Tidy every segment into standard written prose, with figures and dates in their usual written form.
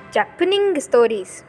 Japaning stories.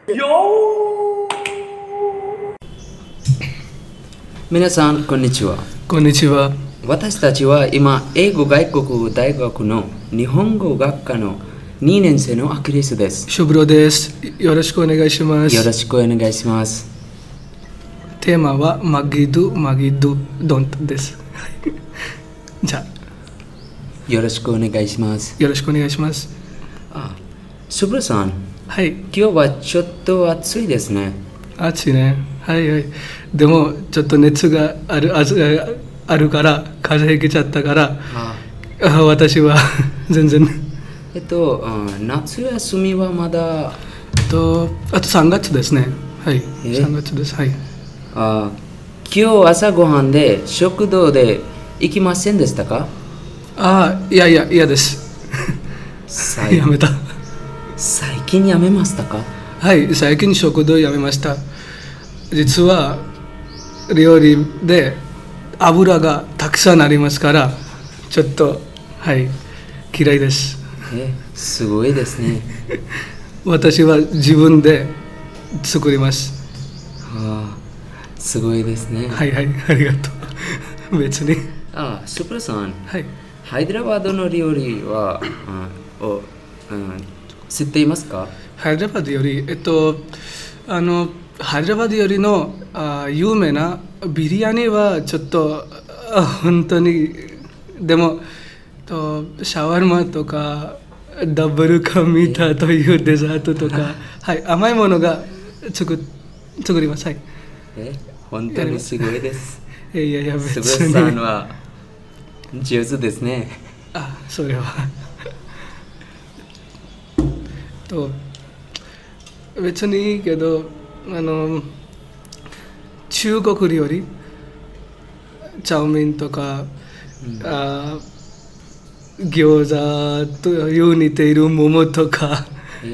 皆さんこんにちは。 こんにちは。 私たちは今英語外国大学の日本語学科の2年生のアキレスです。 シュブロです。よろしくお願いします。 よろしくお願いします。 テーマはマギドドンです。じゃあよろしくお願いします。 よろしくお願いします。 シュブロさん、 はい。 今日はちょっと暑いですね。 暑いね。はいはい。でもちょっと熱があるから風邪ひいちゃったから私は全然夏休みはまだあと3月ですね。はい。3月です。はい。 今日朝ごはんで食堂で行きませんでしたか？ いや嫌です。やめた。 最近やめましたか？ はい、最近食堂やめました。実は料理で油がたくさんありますからちょっと嫌いです。 すごいですね。 私は自分で作ります。 すごいですね。 はいはい、ありがとう。別に。 シュプラさん、 はい。 ハイデラバードの料理は知っていますか？ ハイデラバードよりハイデラバードよりの有名なビリヤニはちょっと本当にでもシャワルマとかダブルカミタというデザートとか、甘いものが作ります。はい。 本当にすごいです。 いや別に。 スブラさんは上手ですね。 それは別にいいけど中国料理チャオミンとか、餃子という似ている桃とか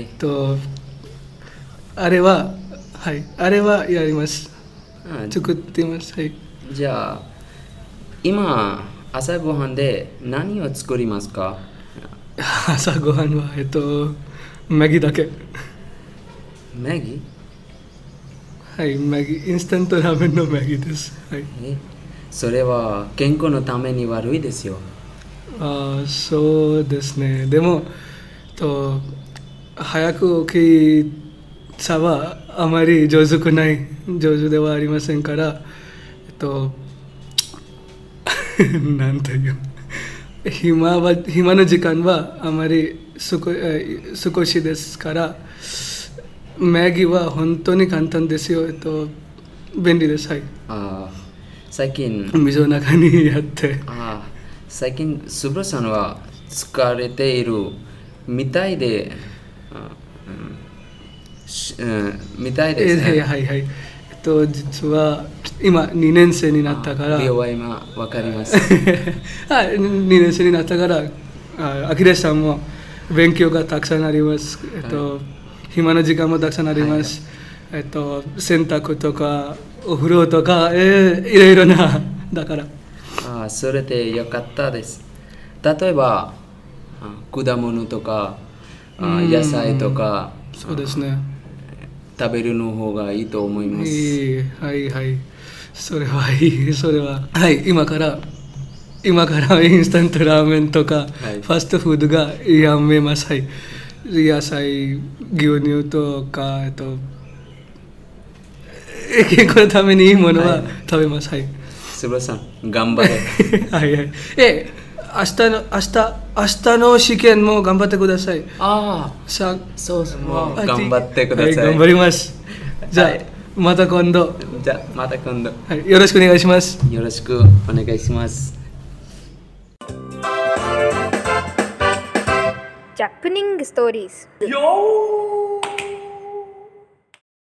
あれはやります。作ってます。はい。 じゃあ今朝ごはんで何を作りますか？ 朝ごはんはマギだけ。 マギ？ はい、マギ、インスタントラーメンのマギです。はい。 それは健康のために悪いですよ。 そうですね。でも早く起きさはあまり上手ではありませんからなんという暇の時間はあまり少しですからマギは本当に簡単ですよ。便利です。はい。 最近水の中にやって最近スブラさんは疲れているみたいでみたいですね。 はい実は今2年生になったから病は今わかります。 2年生になったからアキレスさんも勉強がたくさんあります。暇な時間もたくさんあります。洗濯とかお風呂とかいろいろなだからそれでよかったです。例えば果物とか野菜とかそうですね、 食べるの方がいいと思います。 はいそれはいい。それは今からインスタントラーメンとか、ファストフードがやめます。野菜牛乳とか健康のためにいいものは食べます。 スブラさん頑張れ。 明日の試験も頑張ってください。 そう頑張ってください。 頑張ります。じゃあまた今度。よろしくお願いします。 よろしくお願いします。 Japaning stories.